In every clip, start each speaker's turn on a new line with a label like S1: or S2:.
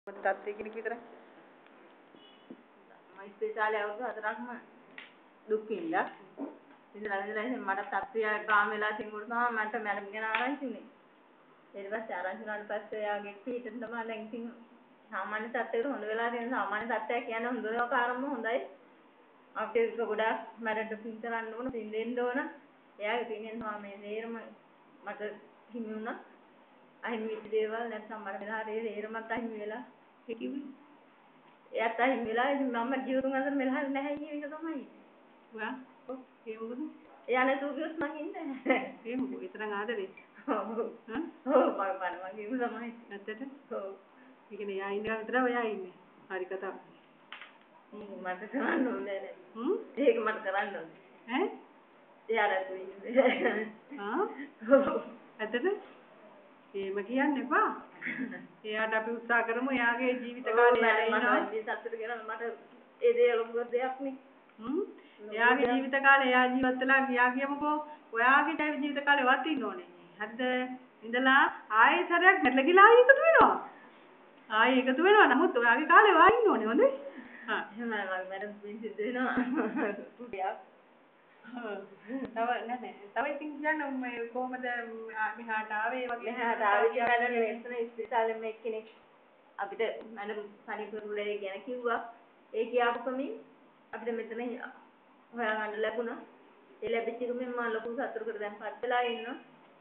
S1: තත්ත්වය කෙනෙක් විතරයි.
S2: මම ඉස්පිරිතාලේ අවුරුදු 4ක්ම දුක් විඳලා. ඉඳලා මට තත්ත්වය කාම වෙලා තිබුණ තමයි මට මැරෙන්න ගැන ආරංචි උනේ. ඊට පස්සේ ආරංචි වුණාට පස්සේ යාගේ පිටින් තමයි දැන් ඉතින් සාමාන්‍ය තත්ත්වයකට හොඳ වෙලා තියෙන සාමාන්‍ය තත්ත්වයක් කියන්නේ හොඳම කාරණම හොඳයි. අපිට ඒක ගොඩාක් මැරෙන්න පින් කරන්න ඕන, පින් දෙන්න ඕන. එයාගේ පින්ෙන් තමයි මේ තේරම මට හිමි වුණා. අහිමි වෙච්ච දේවල් නැත්නම් මට වෙලා තේරමත් අහිමි වෙලා කිව්වේ. එයාත් අහිමි වෙලා ඉතින් මම ජීවිතුන් අතර මෙලහල් නැහැ කියන එක තමයි.
S1: ඔයා ඔව් ඒ මොකද?
S2: එයා නැතුව ගියොත් මං ඉන්නේ නැහැ.
S1: ඒ මොකද? ඒ තරම් ආදරේ.
S2: ඔව් මම කිව්ව තමයි.
S1: ඇත්තට?
S2: ඔව්.
S1: ඒ කියන්නේ එයා ඉන්නවා විතර ඔයා ඉන්නේ. හරි කතාව.
S2: මට කරන්න ඕනේ නෑ. ඒක මට කරන්න ඕනේ.
S1: ඈ?
S2: එයාට ඉන්නේ.
S1: ඇත්තට? එහෙම කියන්න එපා. එයාට අපි උත්සාහ කරමු එයාගේ ජීවිත කාලය ඉන්නවා.
S2: සතුට ගැන මට ඒ දේ ලොකු දෙයක් නේ.
S1: එයාගේ ජීවිත කාලය එයා ජීවත් වෙලා ගියා කියමුකෝ. ඔයාගේ ජීවිත කාලේ වත් ඉන්න ඕනේ. හරිද? ඉඳලා ආයෙ සැරයක් මැරලා ගිහලා ආයෙ එකතු වෙනවා. ආයෙ එකතු වෙනවා. නමුත් ඔයාගේ කාලේ වා ඉන්න ඕනේ. හොඳේ? හා.
S2: එහෙමයි මම සිද්ධ වෙනවා. කුඩියක්.
S1: තව නෑ. තව ඉතින් කියන්න මේ කොහමද මෙහාට ආවේ වගේ
S2: මෙහාට ආවේ කියලා මෙතන ඉස්පිරිතාලෙ මේ කෙනෙක් අපිට මම සනීපුරුලේ ගැන කිව්වා. ඒ කියාපු කමින් අපිට මෙතන හොයාගන්න ලැබුණා. ඒ ලැබිච්ච එකෙන් මම ලොකු සතුටකට දැන්පත් වෙලා ඉන්නවා.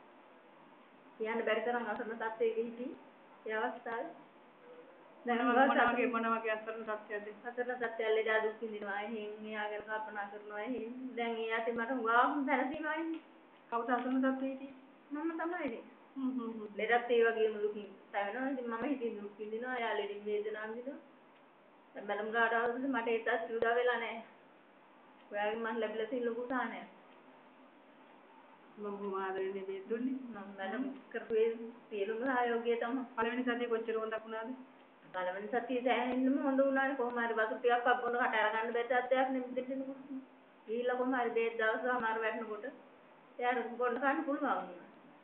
S2: කියන්න බැරි තරම් අසරණ තත්ත්වයක හිටි. ඒ අවස්ථාවේ
S1: දැන් මොන වගේ අසරණ තත්ත්වයක්ද?
S2: අසරණ තත්ත්වයල් ලෙඩ දුක් විඳිනවා. එහෙන් එයාගෙන කල්පනා කරනවා. එහෙන් දැන් එයාට මට හුඟාම දැනසීමා ඉන්නේ.
S1: කවුද අසරණ තත්ත්වයේ හිටියේ?
S2: මම තමයිනේ. ලෙඩත් ඒ වගේම දුකින් තැවෙනවා. ඉතින් මම හිතින් දුක් විඳිනවා. එයා ලෙඩින් වේදනාව විඳිනවා. දැන් මලම් ගාඩ ආවද මට ඒ තත් සුදා වෙලා නැහැ. ඔයාගෙන් මම ලැබිලා තියෙන ලොකු සාහනයක්.
S1: මම ආදරේ මේ දුන්නේ.
S2: මම මලම් කරපු සියලුම සහයෝගය තමයි.
S1: පළවෙනි සතියේ කොච්චර හොඳක් වුණාද?
S2: පළවෙනි සතියේ සෑහෙන්නම හොඳ වුණානේ. කොහොම හරි වතුර ටිකක් අබ්බොන කට අරගන්න බැරි තත්ත්වයක් නෙමෙයි දෙන්නකොට. ගිහිල්ලා කොහොම හරි දෙයක් දවසම අර වැටෙනකොට එයාට පොඩ්ඩ ගන්න පුළුවන් වුණා.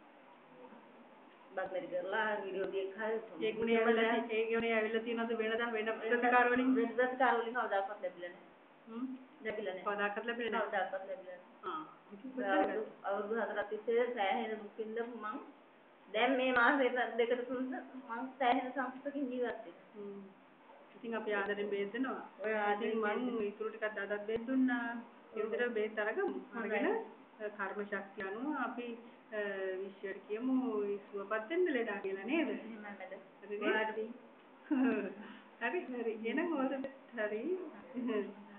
S2: බක්ලරි කරලා වීඩියෝ එකක් හරි
S1: ඒ ගුණය ඇවිල්ලා තියෙනවද වෙනදා වෙන ප්‍රතිකාර වලින්?
S2: වෙන ප්‍රතිකාර වලින් කවදාකවත් ලැබිලා නැහැ. ලැබිලා නැහැ.
S1: කවදාකවත් ලැබිලා නැහැ.
S2: කවදාකවත් ලැබිලා නැහැ. අවුරුදු 4ක් තිස්සේ සෑහෙන දුක් විඳපු මං දැන් මේ මාසෙ දෙකට තුනක මං සෑහෙන සංස්කෘතිකින් ජීවත් වෙනවා.
S1: ඉතින් අපි ආදරෙන් බේත් දෙනවා. ඔය ආදරෙන් මං ඉතුරු ටිකක් දාදත් බේත් දුන්නා. ඒ විතර බේත් අරගමු. අරගෙන කර්ම ශක්තිය අනුව අපි විශ්වයට කියමු සුවපත් වෙන්න ලෙඩා කියලා නේද? එහෙමයි. හරි. එහෙනම් ඕල්ද හරි.